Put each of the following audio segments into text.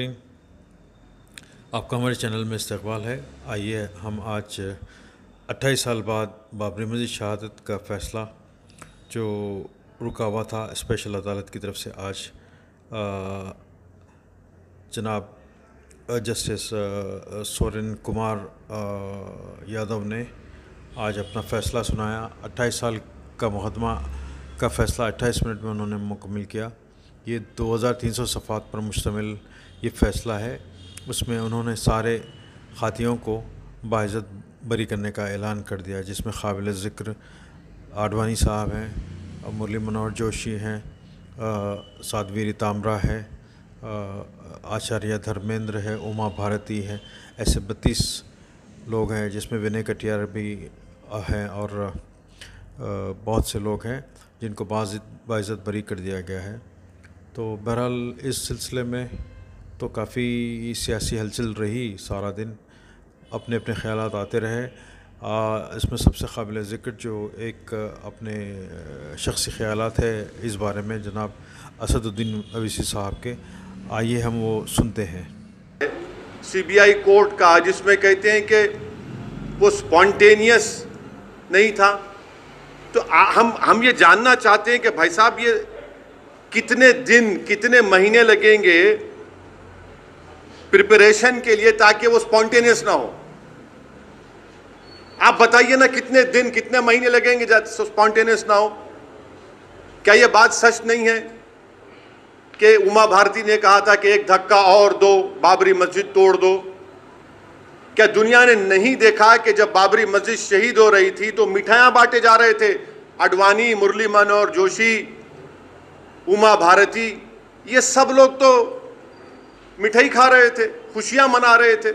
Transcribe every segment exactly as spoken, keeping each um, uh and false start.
नाजरीन, आपका हमारे चैनल में इस्तकबाल है। आइए हम आज अट्ठाईस साल बाद बाबरी मस्जिद शहादत का फ़ैसला जो रुका हुआ था स्पेशल अदालत की तरफ से, आज आ, जनाब जस्टिस सोरेन कुमार यादव ने आज अपना फ़ैसला सुनाया। अट्ठाईस साल का मुकदमा का फ़ैसला अट्ठाईस मिनट में उन्होंने मुकम्मल किया। ये दो हज़ार तीन सौ सफ़ात पर मुश्तमिल ये फ़ैसला है। उसमें उन्होंने सारे खातियों को बाइज़्ज़त बरी करने का ऐलान कर दिया, जिसमें काबिल ज़िक्र आडवाणी साहब हैं, मुरली मनोहर जोशी हैं, साध्वी ताम्रा है, आचार्य धर्मेंद्र है, उमा भारती है। ऐसे बत्तीस लोग हैं, जिसमें विनय कटियार भी हैं और बहुत से लोग हैं जिनको बाइज़्ज़त बरी कर दिया गया है। तो बहरहाल इस सिलसिले में तो काफ़ी सियासी हलचल रही, सारा दिन अपने अपने ख़यालात आते रहे। आ, इसमें सबसे काबिल ज़िक्र जो एक अपने शख्सी ख़यालात है इस बारे में जनाब असदुद्दीन अवीसी साहब के, आइए हम वो सुनते हैं। सीबीआई कोर्ट का, जिसमें कहते हैं कि वो स्पॉन्टेनियस नहीं था, तो आ, हम हम ये जानना चाहते हैं कि भाई साहब ये कितने दिन कितने महीने लगेंगे प्रिपरेशन के लिए ताकि वो स्पॉन्टेनियस ना हो। आप बताइए ना, कितने दिन कितने महीने लगेंगे जब स्पॉन्टेनियस ना हो। क्या ये बात सच नहीं है कि उमा भारती ने कहा था कि एक धक्का और दो, बाबरी मस्जिद तोड़ दो? क्या दुनिया ने नहीं देखा कि जब बाबरी मस्जिद शहीद हो रही थी तो मिठाइयां बांटे जा रहे थे? आडवाणी, मुरली मनोहर जोशी, उमा भारती, ये सब लोग तो मिठाई खा रहे थे, खुशियां मना रहे थे।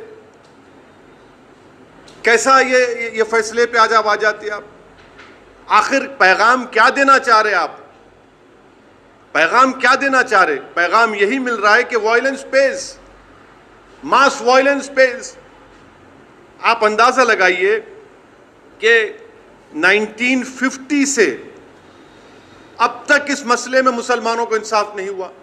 कैसा ये ये फैसले पे आज आप आ जाते आप? आखिर पैगाम क्या देना चाह रहे आप? पैगाम क्या देना चाह रहे? पैगाम यही मिल रहा है कि violence page, mass violence page. आप अंदाजा लगाइए कि उन्नीस सौ पचास से अब तक इस मसले में मुसलमानों को इंसाफ नहीं हुआ,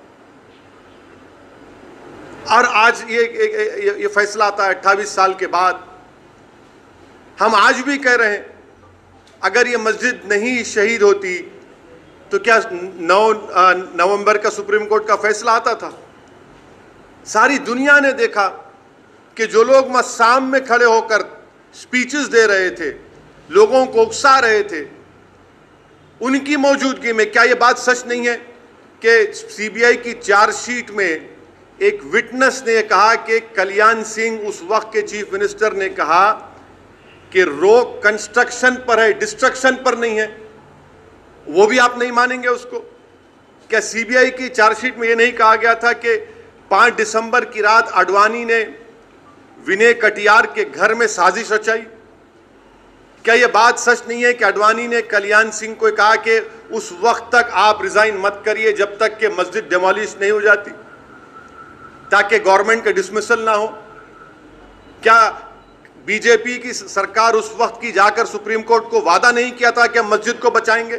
और आज ये ये, ये फैसला आता है अट्ठाईस साल के बाद। हम आज भी कह रहे हैं, अगर ये मस्जिद नहीं शहीद होती तो क्या नौ नवंबर का सुप्रीम कोर्ट का फैसला आता था? सारी दुनिया ने देखा कि जो लोग वहां शाम में खड़े होकर स्पीचेस दे रहे थे, लोगों को उकसा रहे थे, उनकी मौजूदगी में क्या ये बात सच नहीं है कि सीबीआई की चार्जशीट में एक विटनेस ने कहा कि कल्याण सिंह, उस वक्त के चीफ मिनिस्टर, ने कहा कि रोक कंस्ट्रक्शन पर है, डिस्ट्रक्शन पर नहीं है? वो भी आप नहीं मानेंगे उसको? क्या सीबीआई की चार्जशीट में ये नहीं कहा गया था कि पाँच दिसंबर की रात आडवाणी ने विनय कटियार के घर में साजिश रचाई? क्या यह बात सच नहीं है कि आडवाणी ने कल्याण सिंह को कहा कि उस वक्त तक आप रिजाइन मत करिए जब तक कि मस्जिद डिमोलिश नहीं हो जाती, ताकि गवर्नमेंट का डिसमिसल ना हो? क्या बीजेपी की सरकार उस वक्त की जाकर सुप्रीम कोर्ट को वादा नहीं किया था कि हम मस्जिद को बचाएंगे?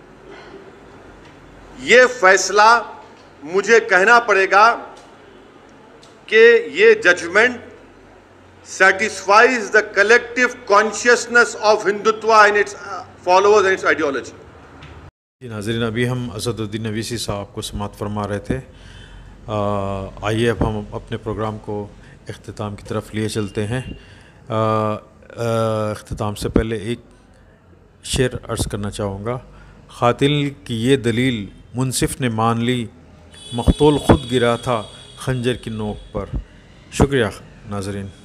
ये फैसला, मुझे कहना पड़ेगा कि ये judgment satisfies the collective consciousness of Hindutva and its followers and its ideology. जी नाज़रीन, अभी हम असदुद्दीन अवीसी साहब को समाअत फरमा रहे थे। आइए अब हम अपने प्रोग्राम को इख्तिताम की तरफ लिए चलते हैं। इख्तिताम से पहले एक शेर अर्ज़ करना चाहूँगा। क़ातिल की ये दलील मुनसिफ ने मान ली, मक़तूल ख़ुद गिरा था खंजर की नोक पर। शुक्रिया नाज़रीन।